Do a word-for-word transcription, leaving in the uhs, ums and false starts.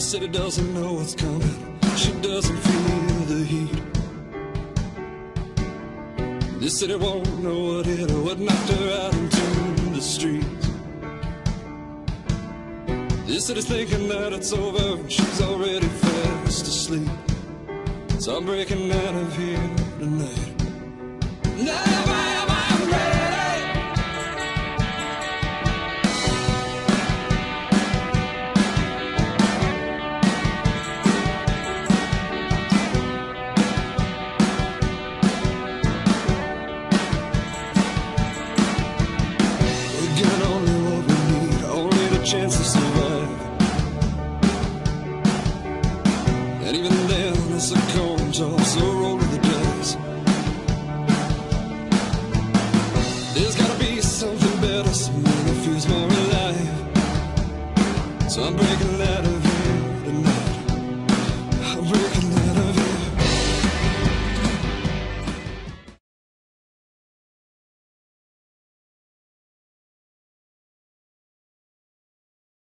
This city doesn't know what's coming. She doesn't feel the heat. This city won't know what hit her, what knocked her out into the streets. This city's thinking that it's over and she's already fast asleep. So I'm breaking out of here tonight. Now am I ready? We got only what we need, only the chance to survive. And even then, it's a coin toss, so roll